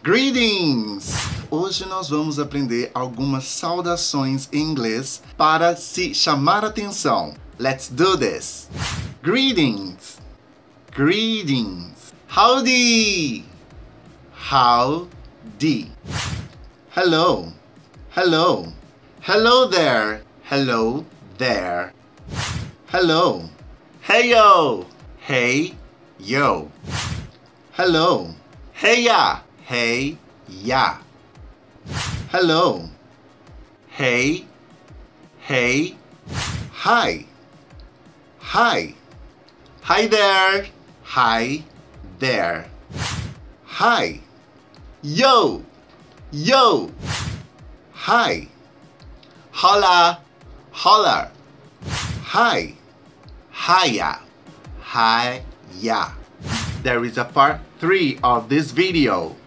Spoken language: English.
Greetings! Hoje nós vamos aprender algumas saudações em inglês para se chamar a atenção. Let's do this! Greetings! Greetings! Howdy! Howdy! Hello! Hello! Hello there! Hello there! Hello! Hey yo! Hey yo! Hello! Hey ya! Hey ya! Hello! Hey! Hey! Hi! Hi! Hi there! Hi there! Hi! Yo! Yo! Hi! Hola! Holla! Hi! Hiya! Hiya! There is a part 3 of this video.